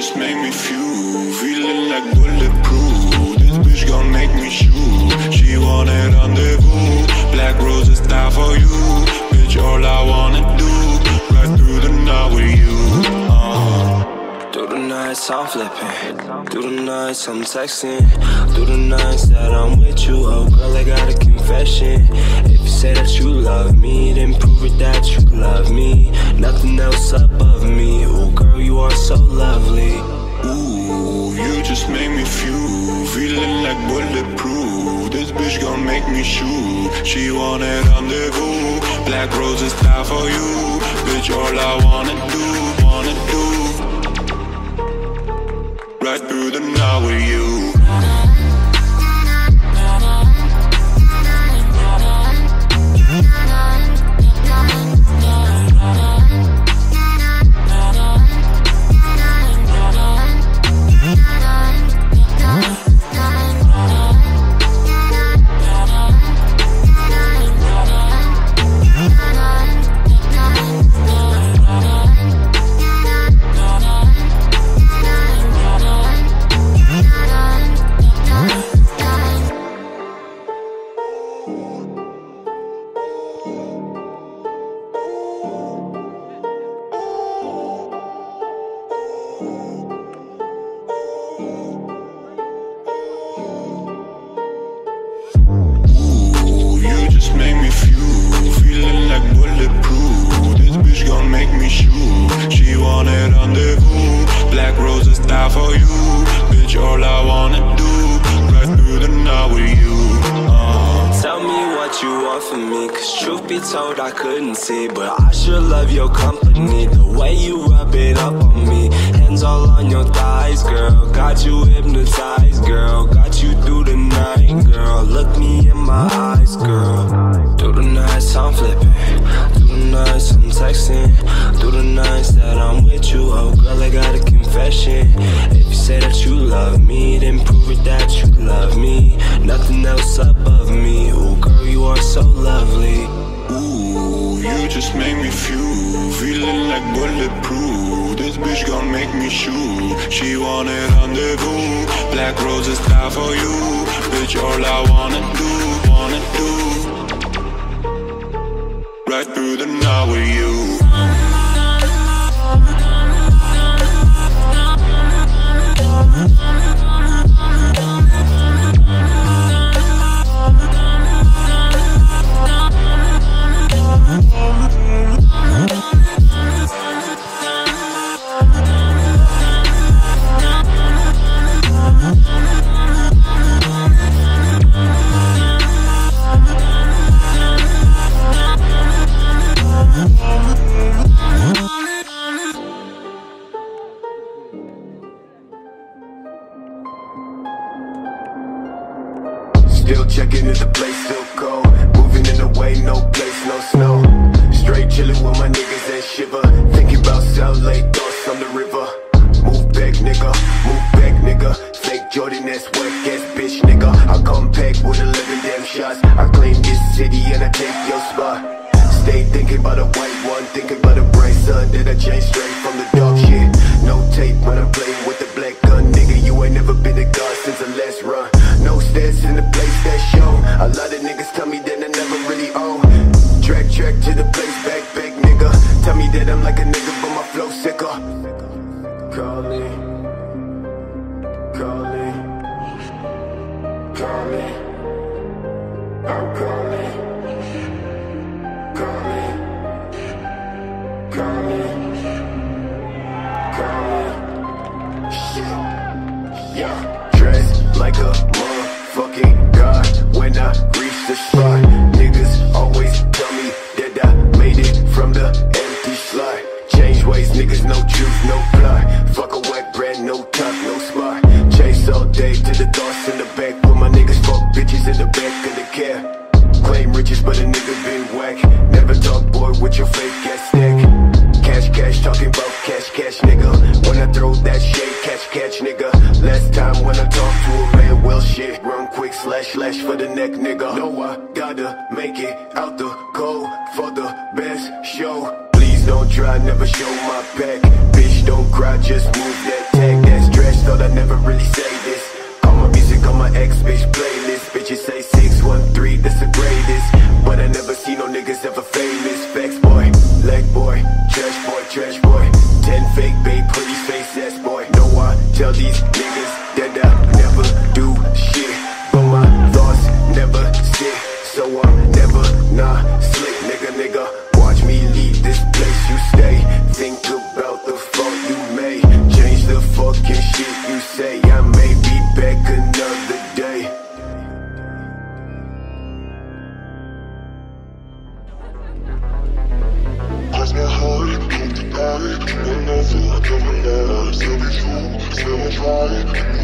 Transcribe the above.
just make me feel, feeling like bulletproof. This bitch gon' make me shoot. She wanted rendezvous, black roses die for you. Bitch, all I wanna do, right through the night with you. Through the nights I'm flipping, through the nights I'm texting, through the nights that I'm with you. Oh girl, I got a confession. If you say that you love me, then prove it that you love me. Nothing else above me. Oh girl, you are so lovely. Ooh, you just make me feel, feeling like bulletproof. This bitch gon' make me shoot. She wanted rendezvous, black roses die for you. Bitch, all I wanna do, right through the night with you. I couldn't see, but I sure love your company. The way you rub it up on me, hands all on your thighs, girl. Got you hypnotized, girl. Got you through the night, girl. Look me in my eyes, girl. Through the nights I'm flipping, through the nights I'm texting, through the nights that I'm with you. Oh girl, I got a confession. If you say that you love me, then prove it that you love me. Nothing else above me. Oh girl, you are so lovely. Ooh, you just make me feel, feeling like bulletproof. This bitch gon' make me shoot. She wanted rendezvous, black roses die for you. Bitch, all I wanna do, right through the night with you. Still checking if the place still cold. Moving in the way, no place, no snow. Straight chilling with my niggas and shiver. Thinking about South Lake, thoughts on the river. Move back, nigga. Fake Jordan, that's whack ass bitch, nigga. I come back with 11 damn shots. I claim this city and I take your spot. Stay thinking about a white one, thinking about a bright sun that I changed straight from the dark shit. No tape when I'm playing with the black gun, nigga. You ain't never been a god since the last run. No stats in the place that show. A lot of niggas tell me that I never really own. Track to the place, back, nigga. Tell me that I'm like a nigga, but my flow sicker. Call me. I'm calling. Shit. Yeah. Dressed like a motherfucking god when I reach the spot. Niggas always tell me that I made it from the empty slot. Change ways, niggas, no truth, no plot. Fuck a whack brand, no top, no spot. Chase all day to the thoughts in the back. Put my niggas fuck bitches in the back of the cab. Claim riches, but a nigga been whack. Never talk, boy, with your fake ass stack. Cash, talking about cash, nigga. When I throw that shade, catch, nigga. Last time when I talked to a man, well shit. Run quick, slash for the neck, nigga. No, I gotta make it out the cold for the best show. Please don't try, never show my back. Bitch, don't cry, just move that tag. Tell these niggas that I never do shit, but my thoughts never sit, so I'm never not slick. Nigga, watch me leave this place you stay. Think about the fault you made. Change the fucking shit you say. I may be back another day. Cross my heart, keep the party, keep my nothing, I cover now. Still be true, still on fire.